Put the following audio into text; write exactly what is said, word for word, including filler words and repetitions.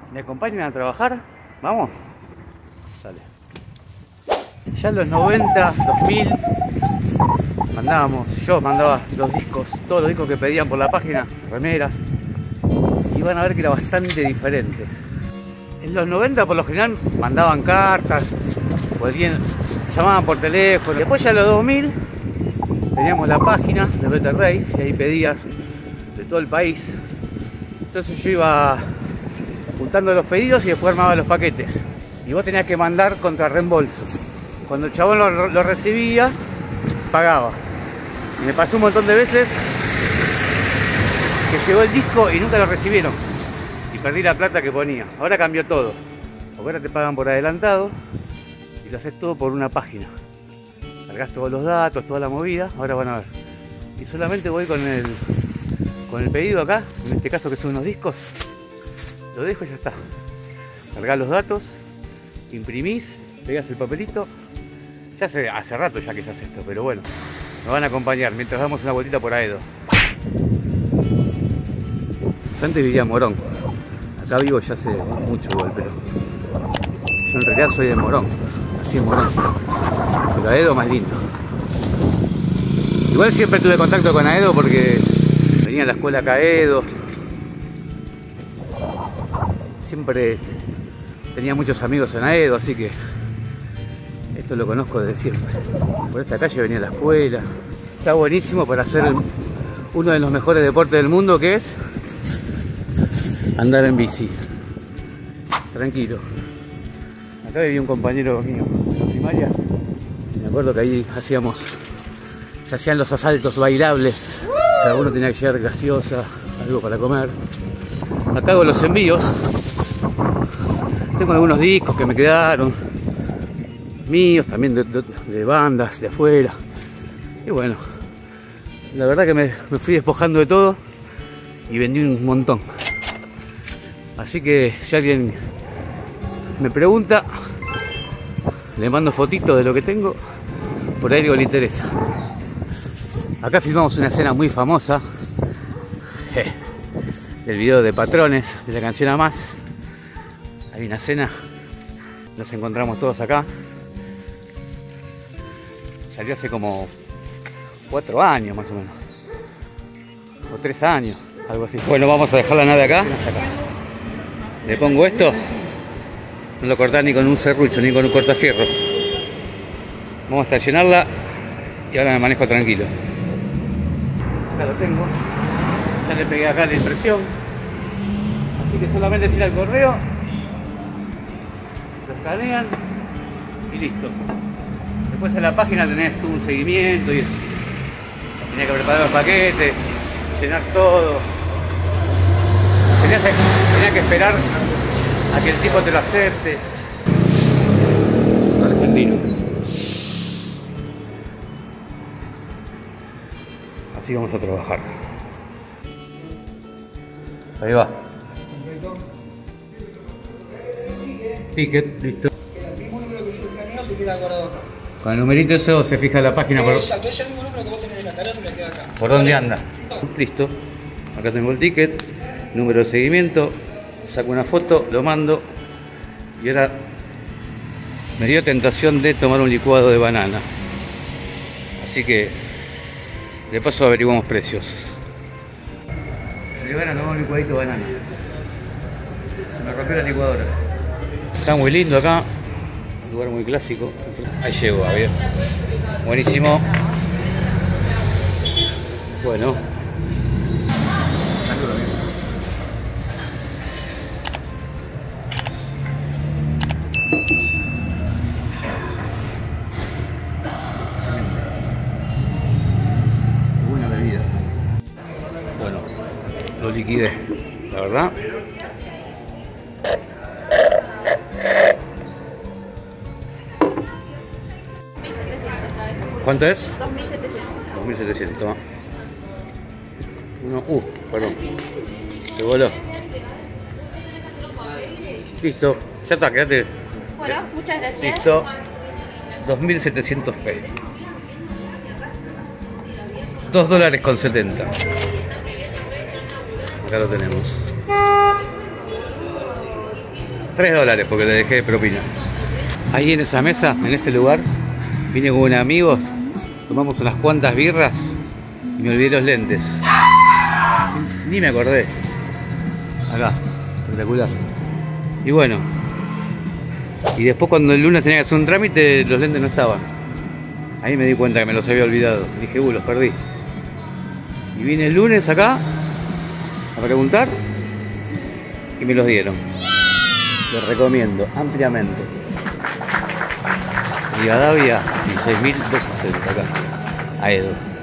¿Me acompañan a trabajar? ¿Vamos? Dale. Ya en los noventa, dos mil, mandábamos, yo mandaba los discos, todos los discos que pedían por la página, remeras, y van a ver que era bastante diferente. En los noventa por lo general mandaban cartas, o alguien llamaban por teléfono. Después ya en los dos mil teníamos la página de Better Race y ahí pedías de todo el país. Entonces yo iba juntando los pedidos y después armaba los paquetes. Y vos tenías que mandar contra reembolso. Cuando el chabón lo, lo recibía, pagaba. Y me pasó un montón de veces que llegó el disco y nunca lo recibieron. Y perdí la plata que ponía. Ahora cambió todo. Porque ahora te pagan por adelantado y lo haces todo por una página. Cargas todos los datos, toda la movida. Ahora van a ver. Y solamente voy con el, con el pedido acá, en este caso que son unos discos. Lo dejo y ya está. Cargás los datos, imprimís, pegas el papelito. Ya hace, hace rato ya que se hace esto, pero bueno, me van a acompañar mientras damos una vueltita por Aedo. Yo antes vivía en Morón. Acá vivo ya hace mucho igual, pero yo en realidad soy de Morón. Así en Morón. Pero Aedo más lindo. Igual siempre tuve contacto con Aedo porque venía a la escuela acá a Aedo. Siempre tenía muchos amigos en Aedo, así que esto lo conozco desde siempre. Por esta calle venía a la escuela. Está buenísimo para hacer el, uno de los mejores deportes del mundo, que es andar en bici. Tranquilo. Acá vivía un compañero mío en la primaria. Me acuerdo que ahí hacíamos, se hacían los asaltos bailables. Cada uno tenía que llevar gaseosa, algo para comer. Acá hago los envíos. Tengo algunos discos que me quedaron, míos, también de, de, de bandas de afuera. Y bueno, la verdad que me, me fui despojando de todo y vendí un montón. Así que si alguien me pregunta, le mando fotitos de lo que tengo, por ahí algo le interesa. Acá filmamos una escena muy famosa, eh, del video de Patrones, de la canción A Más. Hay una escena, nos encontramos todos acá. Salió hace como cuatro años más o menos, o tres años, algo así. Bueno, vamos a dejar la nave acá. Le pongo esto, no lo cortás ni con un serrucho ni con un cortafierro. Vamos a estacionarla y ahora me manejo tranquilo. Acá lo tengo, ya le pegué acá la impresión, así que solamente es ir al correo, lo escanean y listo. Después en la página tenés todo un seguimiento y eso. Tenía que preparar los paquetes, llenar todo. Tenías que, tenía que esperar a que el tipo te lo acepte. Argentino. Así vamos a trabajar. Ahí va. Ticket, listo. El mismo número que yo escaneo se queda guardado acá. Con el numerito eso se fija en la página. Por... Exacto, es el mismo número que vos tenés en la carátula, queda acá. ¿Por dónde anda? Listo. Acá tengo el ticket, número de seguimiento, saco una foto, lo mando y ahora me dio tentación de tomar un licuado de banana. Así que de paso averiguamos precios. Le van a tomar un licuadito de banana. Me rompió la licuadora. Está muy lindo acá, un lugar muy clásico. Ahí llego, a ver. Buenísimo. Bueno. Qué buena bebida. Bueno, lo liquidé, la verdad. ¿Cuánto es? dos mil setecientos. dos mil setecientos, toma. Uno, uh, perdón. Se voló. Listo, ya está, quédate. Bueno, muchas gracias. Listo. dos mil setecientos pesos. dos dólares con setenta. Acá lo tenemos. tres dólares porque le dejé de propina. Ahí en esa mesa, en este lugar, vine con un amigo, tomamos unas cuantas birras y me olvidé los lentes. Ni me acordé. Acá, espectacular. Y bueno, y después cuando el lunes tenía que hacer un trámite, los lentes no estaban. Ahí me di cuenta que me los había olvidado. Dije, uh, los perdí. Y vine el lunes acá a preguntar y me los dieron. Les recomiendo ampliamente. Rivadavia, dieciséis mil doscientos sesenta acá, Aedo.